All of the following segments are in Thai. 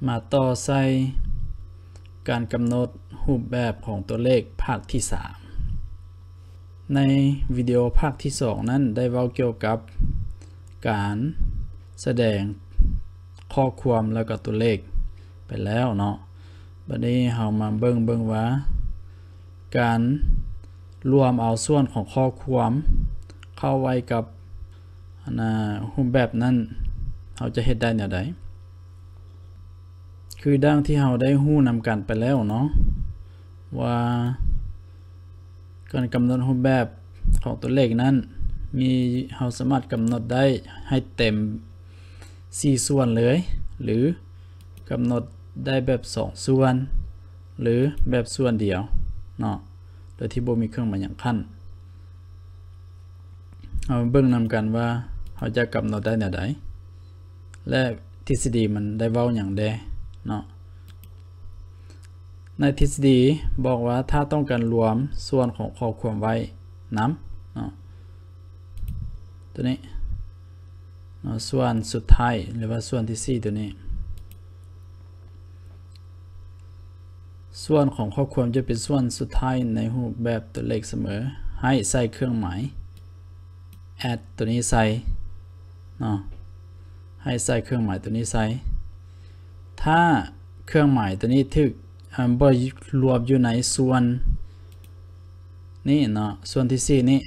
มาต่อใส่การกำหนดรูปแบบของตัวเลขภาคที่3ในวิดีโอภาคที่2นั้นได้เว้าเกี่ยวกับการแสดงข้อความแล้วก็ตัวเลขไปแล้วเนาะบัดนี้เรามาเบิ่งว่าการรวมเอาส่วนของข้อความเข้าไว้กับรูปแบบนั้นเราจะเฮ็ดได้แนวใดคือดังที่เราได้ฮู้นำกันไปแล้วเนาะว่าการกำหนดรูปแบบของตัวเลขนั้นมีเราสามารถกำหนดได้ให้เต็ม4ส่วนเลยหรือกำหนดได้แบบ2ส่วนหรือแบบส่วนเดียวเนาะโดยที่บ่มีเครื่องหมายหยังคั่นเอาเบิ่งนำกันว่าเราจะกำหนดได้แนวใดและทฤษฎีมันได้เว้าหยังแดเนาะในทฤษฎีบอกว่าถ้าต้องการรวมส่วนของข้อความไว้นำเนาะตัวนี้เนาะส่วนสุดท้ายหรือว่าส่วนที่4ตัวนี้ส่วนของข้อความจะเป็นส่วนสุดท้ายในรูปแบบตัวเลขเสมอให้ใส่เครื่องหมาย add ตัวนี้ใส่เนาะให้ใส่เครื่องหมายตัวนี้ใส่ถ้าเครื่องหมายตัวนี้ถึกบ่รวมอยู่ในส่วนนี้เนาะส่วนที่4นี้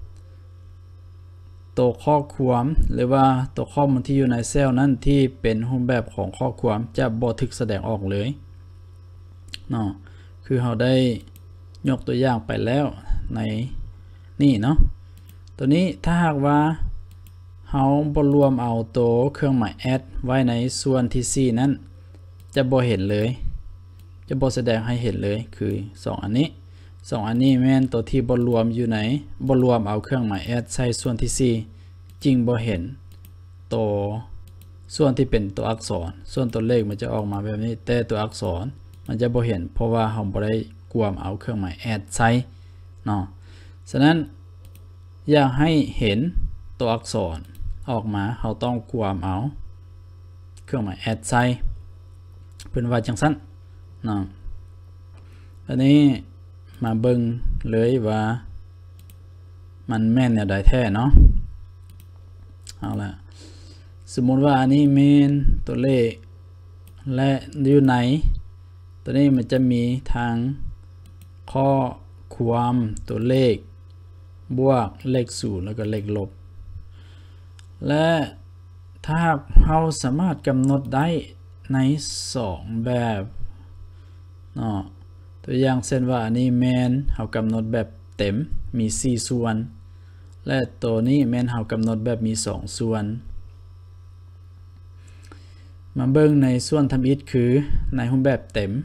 ตัวข้อความหรือว่าตัวข้อมูลที่อยู่ในเซลล์นั้นที่เป็นรูปแบบของข้อความจะบ่ถูกแสดงออกเลยเนาะคือเราได้ยกตัวอย่างไปแล้วในนี่เนาะตัวนี้ถ้าหากว่าเราบ่รวมเอาตัวเครื่องหมาย add ไว้ในส่วนที่4นั้นจะบ่เห็นเลยจะบ่แสดงให้เห็นเลยคือ2อันนี้2อันนี้แม่นตัวที่บ่รวมอยู่ไหนบ่รวมเอาเครื่องหมาย add ใส่ส่วนที่4จริงบ่เห็นตัวส่วนที่เป็นตัวอักษรส่วนตัวเลขมันจะออกมาแบบนี้แต่ตัวอักษรมันจะบ่เห็นเพราะว่าเราบ่ได้กวมเอาเครื่องหมาย add ใส่เนาะฉะนั้นอยากให้เห็นตัวอักษรออกมาเราต้องกวมเอาเครื่องหมาย add ใส่เพิ่นว่าจังซั่นเนาะอันนี้มาเบิ่งเลยว่ามันแม่นแนวใดแท้เนาะเอาล่ะสมมุติว่าอันนี้แม่นตัวเลขและอยู่ไหนตัวนี้มันจะมีทางข้อความตัวเลขบวกเลข0แล้วก็เลขลบและถ้าเราสามารถกำหนดได้ใน2แบบเนาะตัวอย่างเช่นว่าอันนี้แม่นเรากำหนดแบบเต็มมี4ส่วนและตัวนี้แม่นเรากำหนดแบบมี2ส่วนมาเบิ่งในส่วนทำอิฐคือในรูปแบบเต็ม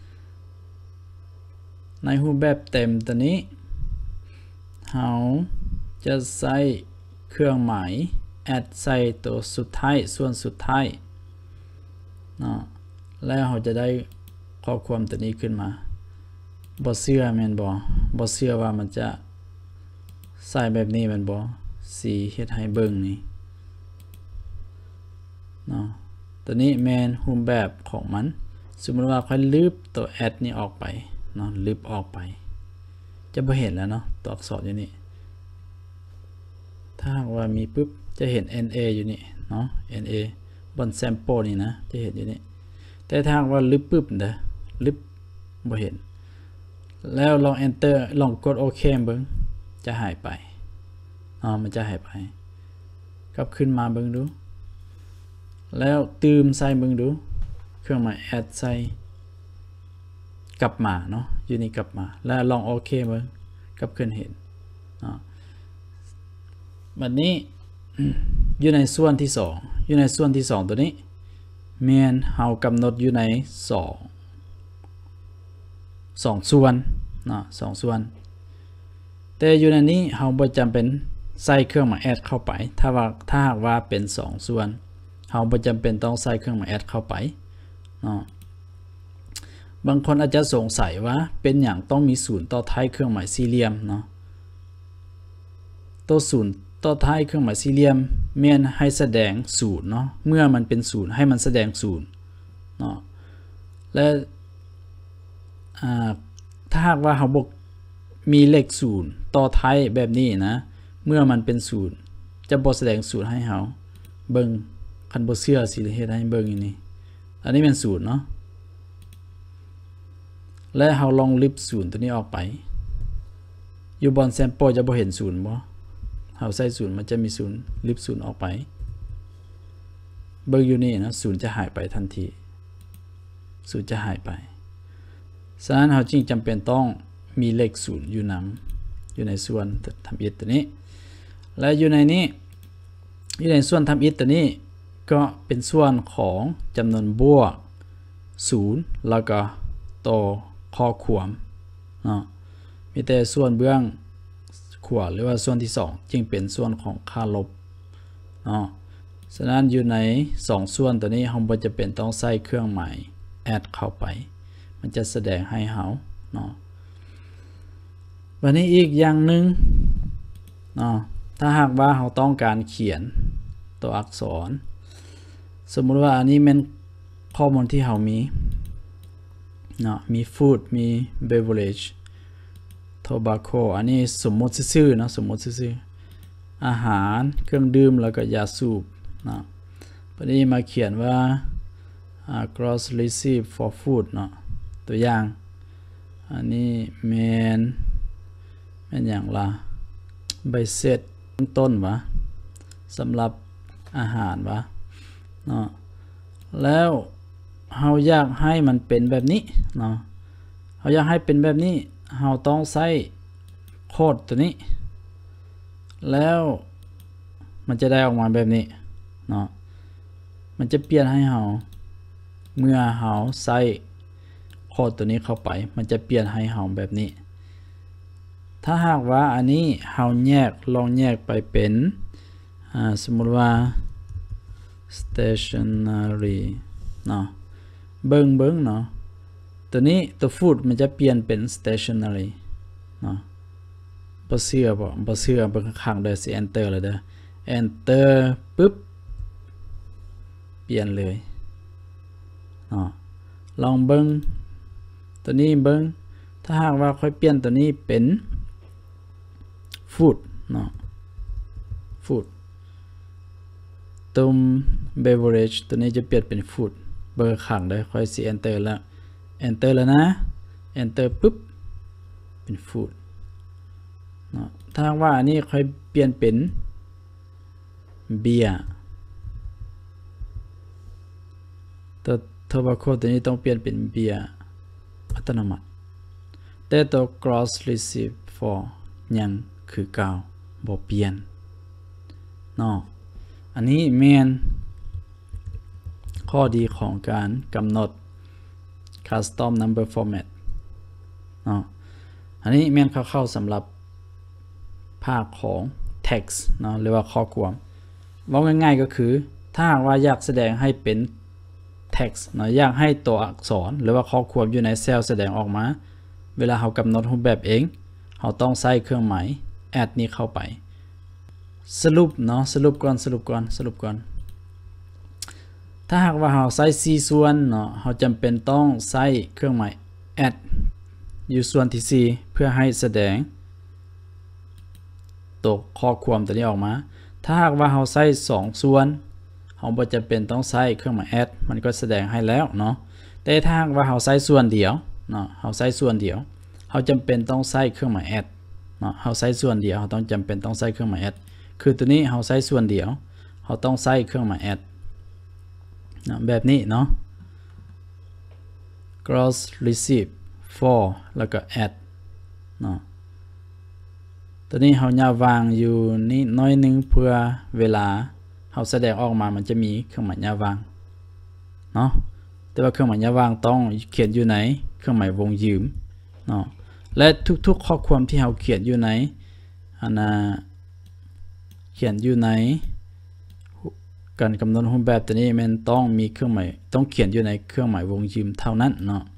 ในรูปแบบเต็มตัวนี้เราจะใส่เครื่องหมาย add ใส่ตัวสุดท้ายส่วนสุดท้ายเนาะแล้วเราจะได้ข้อความตัวนี้ขึ้นมาบ่เชื่อแม่นบ่เชื่อว่ามันจะใส่แบบนี้แม่นบ่สีเฮ็ดให้เบิ่งนี่เนาะตัวนี้แม่นรูปแบบของมันสมมุติว่าค่อยลบตัว add นี่ออกไปเนาะลบออกไปจะบ่เห็นแล้วเนาะตัวอักษรอยู่นี่ถ้าว่ามีปุ๊บจะเห็น NA อยู่นี่เนาะ NA บน sample นี่นะจะเห็นอยู่นี่แต่ถ้าว่าลบปุ๊บเด้อลบบ่เห็นแล้วลอง enter ลองกดโอเคเบิ่งจะหายไปมันจะหายไปกลับขึ้นมาเบิ่งดูแล้วตืมใส่เบิ่งดูเครื่องหมาย add ใส่กลับมาเนาะอยู่นี่กลับมาแล้วลองโอเคเบิ่งกลับขึ้นเห็นเนาะบัดนี้อยู่ในส่วนที่2อยู่ในส่วนที่2ตัวนี้แม่นเฮากำหนดอยู่ใน2ส่วนเนาะ2ส่วนแต่อยู่ในนี้เฮาบ่จำเป็นใส่เครื่องหมาย add เข้าไปถ้าหากว่าเป็น2ส่วนเฮาบ่จำเป็นต้องใส่เครื่องหมาย add เข้าไปเนาะบางคนอาจจะสงสัยว่าเป็นหยังต้องมี0ต่อท้ายเครื่องหมายสี่เหลี่ยมเนาะตัว0ต่อท้ายเครื่องหมายสี่เหลี่ยมแม่นให้แสดง0เนาะเมื่อมันเป็น0ให้มันแสดง0 เนาะและถ้าหากว่าเขาบอกมีเลข0ต่อท้ายแบบนี้นะเมื่อมันเป็น0จะบ่แสดง0ให้เขาเบิ่งคันบ่เชื่อสิเฮ็ดให้เบิ่งอย่างนี้อันนี้เป็น0เนาะและเราลองลิบ0ตัวนี้ออกไปอยู่บนแซมเปิลจะบ่เห็น0บ่เราใส่0มันจะมี0ลิบ0ออกไปเบิ่งอยู่นี่นะ0จะหายไปทันที0จะหายไปฉะนั้นเราจึงจำเป็นต้องมีเลข0อยู่อยู่ในส่วนทำอิฐตัวนี้และอยู่ในนี้อยู่ในส่วนทำอิฐตัวนี้ก็เป็นส่วนของจำนวนบวก0แล้วก็ต่อข้อความเนาะมีแต่ส่วนเบื้องขวาหรือว่าส่วนที่2จึงเป็นส่วนของค่าลบเนาะฉะนั้นอยู่ใน2ส่วนตัวนี้เราบ่จะเป็นต้องใส่เครื่องหมาย add เข้าไปมันจะแสดงให้เราเนาะวันนี้อีกอย่างหนึ่งเนาะถ้าหากว่าเราต้องการเขียนตัวอักษรสมมุติว่าอันนี้เป็นข้อมูลที่เรามีเนาะมี food มี beverage tobacco อันนี้สมมติซื่อๆเนาะสมมติซื่อๆอาหารเครื่องดื่มแล้วก็ยาสูบเนาะวันนี้มาเขียนว่าgross receipt for food เนาะตัวอย่างอันนี้แมนอย่างละใบเสร็จต้นวะสำหรับอาหารวะเนาะแล้วเราอยากให้มันเป็นแบบนี้เนาะเราอยากให้เป็นแบบนี้เราต้องใส่โค้ดตัวนี้แล้วมันจะได้ออกมาแบบนี้เนาะมันจะเปลี่ยนให้เราเมื่อเราใส่โค้ดตัวนี้เข้าไปมันจะเปลี่ยนให้เราแบบนี้ถ้าหากว่าอันนี้เราลองแยกไปเป็นสมมุติว่า stationery เนาะเบิ่งเนาะตัวนี้ตัว food มันจะเปลี่ยนเป็น stationery เนาะบ่เชื่อเบิ่งข้างๆเด้อสิ enter เลยเด้อ enter ปึ๊บเปลี่ยนเลยเนาะลองเบิ่งตัวนี้เบิ่งถ้าหากว่าค่อยเปลี่ยนตัวนี้เป็น food เนาะ food ตุ่ม beverage ตัวนี้จะเปลี่ยนเป็น food เบอร์ข้างได้ค่อยสิ enter แล้ว enter แล้วนะ enter ปุ๊บเป็น food เนาะถ้าว่าอันนี้ค่อยเปลี่ยนเป็น beer ตัว tobacco ตัวนี้ต้องเปลี่ยนเป็น beer อัตโนมัติแต่ตัว gross receipt for ยังคือเก่าบ่เปลี่ยนเนาะอันนี้แม่นข้อดีของการกำหนด custom number format เนาะอันนี้แม่นเข้าๆสำหรับภาคของ text เนาะหรือว่าข้อความว่าง่ายๆก็คือถ้าหากว่าอยากแสดงให้เป็น text เนาะอยากให้ตัวอักษรหรือว่าข้อความอยู่ในเซลล์แสดงออกมาเวลาเรากำหนดรูปแบบเองเราต้องใส่เครื่องหมาย add นี้เข้าไปสรุปเนาะสรุปก่อนถ้าหากว่าเราใส่4ส่วนเนาะเราจำเป็นต้องใส่เครื่องหมาย add อยู่ส่วนที่4เพื่อให้แสดงตัวข้อความตัวนี้ออกมาถ้าหากว่าเราใส่2ส่วนเราบ่จำเป็นต้องใส่เครื่องหมาย add มันก็แสดงให้แล้วเนาะแต่ถ้าหากว่าเราใส่ส่วนเดียวเนาะเราใส่ส่วนเดียวเราจำเป็นต้องใส่เครื่องหมาย add เนาะเราใส่ส่วนเดียวเราต้องจำเป็นต้องใส่เครื่องหมาย add คือตัวนี้เราใส่ส่วนเดียวเราต้องใส่เครื่องหมาย add นะแบบนี้เนาะ gross receipt for แล้วก็ add เนาะตัวนี้เราจะวางอยู่นี่น้อยนึงเพื่อเวลาเราแสดงออกมามันจะมีเครื่องหมายยาวางเนาะแต่ว่าเครื่องหมายยาวางต้องเขียนอยู่ในเครื่องหมายวงยืมเนาะและทุกๆข้อความที่เราเขียนอยู่ในการกำหนดรูปแบบตัวนี้มันต้องมีเครื่องหมายต้องเขียนอยู่ในเครื่องหมายวงยืมเท่านั้นเนาะ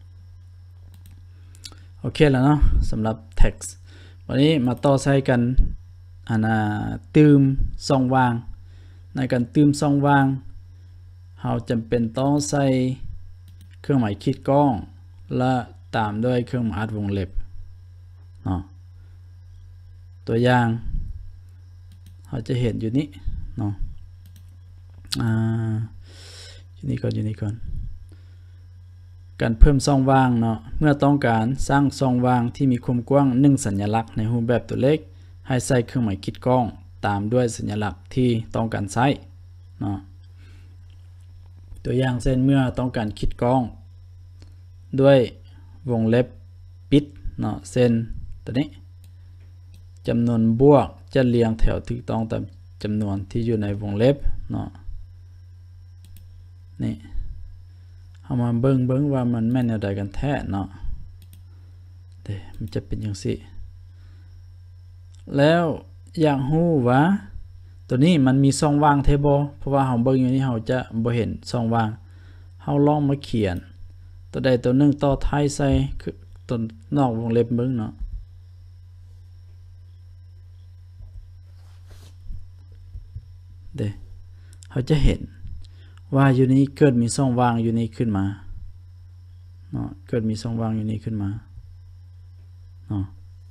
โอเคแล้วเนาะสำหรับ text วันนี้มาต่อใช้กันตืมช่องว่างในการตืมช่องว่างเราจำเป็นต้องใส่เครื่องหมายขีดกล้องและตามด้วยเครื่องหมายอัดวงเล็บเนาะตัวอย่างเราจะเห็นอยู่นี้เนาะอยู่นี่ก่อนการเพิ่มช่องว่างเนาะเมื่อต้องการสร้างช่องว่างที่มีความกว้าง1สัญลักษณ์ในรูปแบบตัวเลขให้ใส่เครื่องหมายขีดกล้องตามด้วยสัญลักษณ์ที่ต้องการใช้เนาะตัวอย่างเช่นเมื่อต้องการขีดกล้องด้วยวงเล็บปิดเนาะเส้นตัวนี้จำนวนบวกจะเรียงแถวถูกต้องตามจำนวนที่อยู่ในวงเล็บเนาะนี่เอามาเบิ่งว่ามันแม่นอะไรกันแท้เนาะเดี๋ยวมันจะเป็นอย่างสิแล้วอยากรู้ว่าตัวนี้มันมีช่องว่างเทบ่เพราะว่าเราเบิ่งอยู่นี่เราจะบ่เห็นช่องว่างเราลองมาเขียนตัวใดตัวหนึ่งต่อท้ายใส่คือตัวนอกวงเล็บเบิ่งเนาะเด้เราจะเห็นว่าอยู่นี้เกิดมีช่องว่างอยู่นี้ขึ้นมาเนาะเกิดมีช่องว่างอยู่นี้ขึ้นมาเนาะ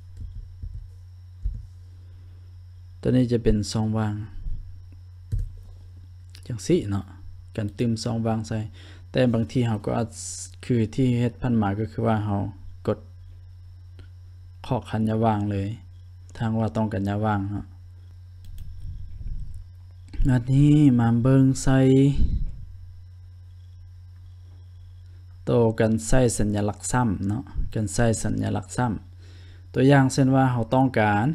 ตัวนี้จะเป็นช่องว่างจังสิเนาะการติมช่องว่างใส่แต่บางทีเราก็คือที่เฮ็ดพันมาก็คือว่าเรากดขอคันยาว่างเลยทางว่าต้องกันยาว่างเนาะนัดนี้มาเบิ่งใส่โตกันใส่สัญลักษณ์ซ้ำเนาะกันใส่สัญลักษณ์ซ้ำตัวอย่างเช่นว่าเราต้องการ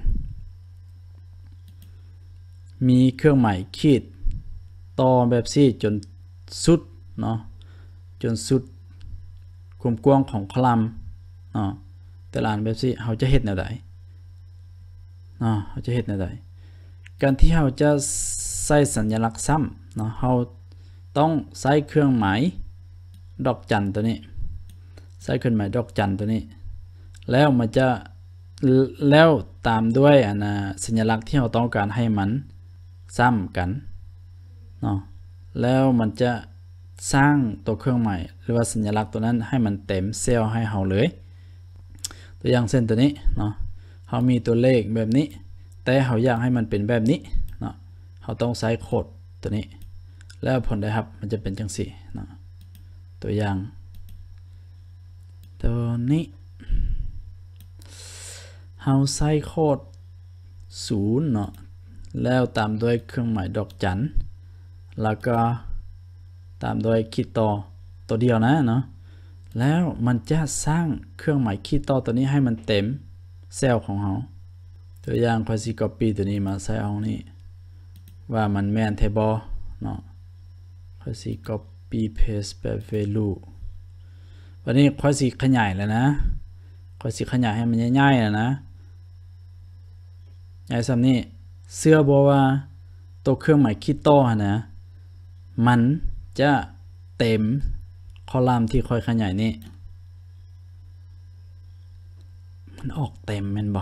มีเครื่องหมายขีดต่อแบบนี้จนสุดเนาะจนสุดความกว้างของคอลัมน์เนาะแต่ละอันแบบนี้เราจะเฮ็ดแนวใดเนาะเราจะเฮ็ดแนวใดการที่เราจะใส่สัญลักษณ์ซ้ำเนาะเราต้องใช้เครื่องหมายดอกจันตัวนี้ใส่เครื่องหมายดอกจันตัวนี้แล้วมันจะแล้วตามด้วยสัญลักษณ์ที่เราต้องการให้มันซ้ำกันเนาะแล้วมันจะสร้างตัวเครื่องหมายหรือว่าสัญลักษณ์ตัวนั้นให้มันเต็มเซลล์ให้เราเลยตัวอย่างเช่นตัวนี้เนาะเรามีตัวเลขแบบนี้แต่เราอยากให้มันเป็นแบบนี้เนาะเราต้องใช้โค้ดตัวนี้แล้วผลได้ครับมันจะเป็นจังสี่เนาะตัวอย่างตัวนี้เราใส่โค้ด0เนาะแล้วตามด้วยเครื่องหมายดอกจันแล้วก็ตามด้วยขีดต่อตัวเดียวนะเนาะแล้วมันจะสร้างเครื่องหมายขีดต่อตัวนี้ให้มันเต็มเซลล์ของเราตัวอย่างค่อยสิ copy ตัวนี้มาใส่เอานี่ว่ามันแม่นแท้บ่เนาะค่อยสิ copy paste แบบ value วันนี้ค่อยสิขยายแล้วนะค่อยสิขยายให้มันใหญ่ๆนะใหญ่ซ้ำนี้เสื้อบ่ว่าตัวเครื่องหมายขีดต่อนะมันจะเต็มคอลัมน์ที่ค่อยขยายนี้มันออกเต็มแม่นบ่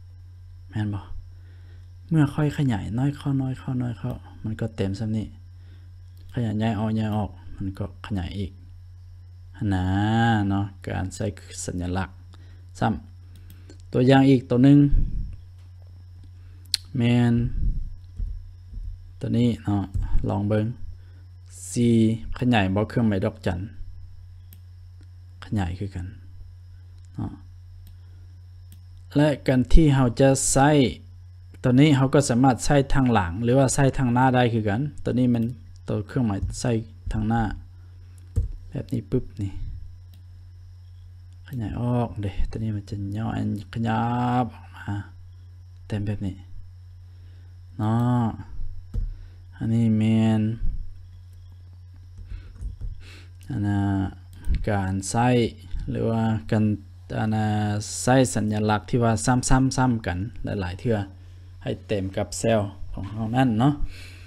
เมื่อค่อยขยายน้อยเข้ามันก็เต็มซ้ำนี้ขยายย้ายออกมันก็ขยายอีกนะเนาะการใส่สัญลักษณ์ซ้ำตัวอย่างอีกตัวหนึ่งแมนตัวนี้เนาะลองเบิ่ง C ขยายบ่เครื่องหมายดอกจันขยายคือกันเนาะและการที่เราจะใส่ตัวนี้เราก็สามารถใส่ทางหลังหรือว่าใส่ทางหน้าได้คือกันตัวนี้มันตัวเครื่องหมายใส่ทางหน้าแบบนี้ปุ๊บนี่ขยายออกเด้ตัวนี้มันจะย่อขยับออกมาเต็มแบบนี้เนาะอันนี้แมนการใส่หรือว่าการใส่สัญลักษณ์ที่ว่าซ้ำๆกันหลายๆเทื่อให้เต็มกับเซลล์ของเรานั่นเนาะ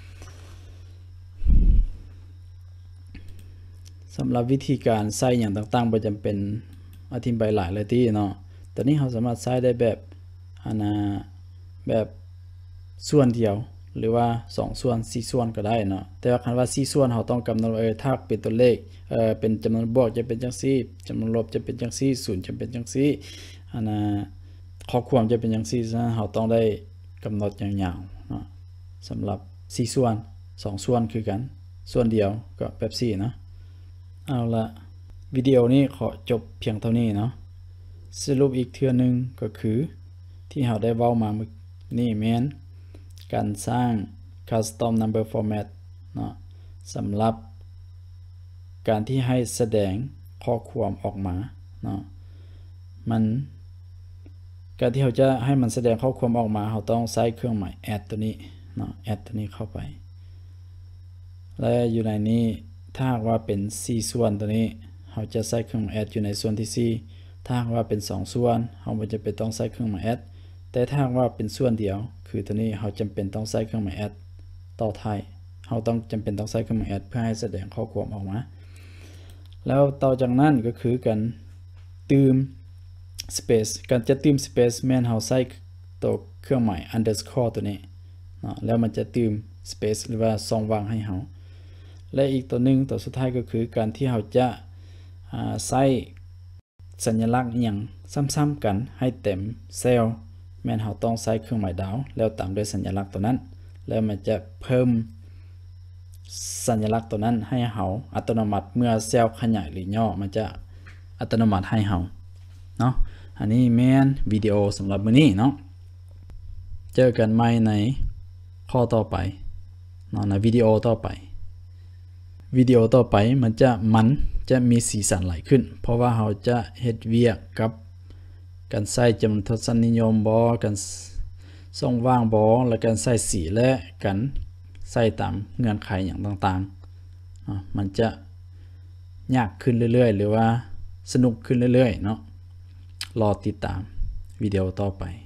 สำหรับวิธีการใส่อย่างต่างๆบ่จำเป็นอธิบายหลายเลยที่เนาะตอนนี้เราสามารถใช้ได้แบบแบบส่วนเดียวหรือว่า2ส่วน4ส่วนก็ได้เนาะแต่ว่าคันว่า4ส่วนเราต้องกำหนดถ้าเป็นตัวเลขเป็นจำนวนบวกจะเป็นจังซี่จำนวนลบจะเป็นจังซี่ศูนย์จะเป็นจังซี่อันน่ะข้อความจะเป็นจังซี่ซะเราต้องได้กำหนดยาวๆเนาะสำหรับ4ส่วน2ส่วนคือกันส่วนเดียวก็แบบ4เนาะเอาละวิดีโอนี้ขอจบเพียงเท่านี้เนาะสรุปอีกเทื่อนึงก็คือที่เราได้เว้ามาเมื่อนี้แม่นการสร้าง custom number format เนาะสำหรับการที่ให้แสดงข้อความออกมาเนาะการที่เราจะให้มันแสดงข้อความออกมาเราต้องใช้เครื่องหมาย add ตัวนี้เนาะ add ตัวนี้เข้าไปและอยู่ในนี้ถ้าหากว่าเป็น4ส่วนตัวนี้เราจะใช้เครื่องหมาย add อยู่ในส่วนที่4ถ้าหากว่าเป็น2ส่วนเราบ่จำเป็นต้องใช้เครื่องหมาย add แต่ถ้าหากว่าเป็นส่วนเดียวคือตัวนี้เราจำเป็นต้องใช้เครื่องหมาย add ต่อท้ายเราต้องจำเป็นต้องใช้เครื่องหมาย add เพื่อให้แสดงข้อความออกมาแล้วต่อจากนั้นก็คือการเติม space การจะเติม space แม่นเราใช้ตัวเครื่องหมาย underscore ตัวนี้เนาะแล้วมันจะเติม space หรือว่าช่องว่างให้เราและอีกตัวหนึ่งตัวสุดท้ายก็คือการที่เราจะใช้สัญลักษณ์อย่างซ้ำๆกันให้เต็มเซลล์แม้นเราต้องใช้เครื่องหมายดาวแล้วตามด้วยสัญลักษณ์ตัวนั้นแล้วมันจะเพิ่มสัญลักษณ์ตัวนั้นให้เราอัตโนมัติเมื่อเซลล์ขยายหรือย่อมันจะอัตโนมัติให้เราเนาะอันนี้แม่นวิดีโอสำหรับมื้อนี้เนาะเจอกันใหม่ในข้อต่อไปเนาะในวิดีโอต่อไปมันจะมีสีสันหลายขึ้นเพราะว่าเราจะเฮ็ดเวียกกับการใช้จำนวนทศนิยมบ่การช่องว่างบ่และการใช้สีและการใช้ตามเงื่อนไขอย่างต่างๆมันจะยากขึ้นเรื่อยๆหรือว่าสนุกขึ้นเรื่อยๆเนาะรอติดตามวิดีโอต่อไป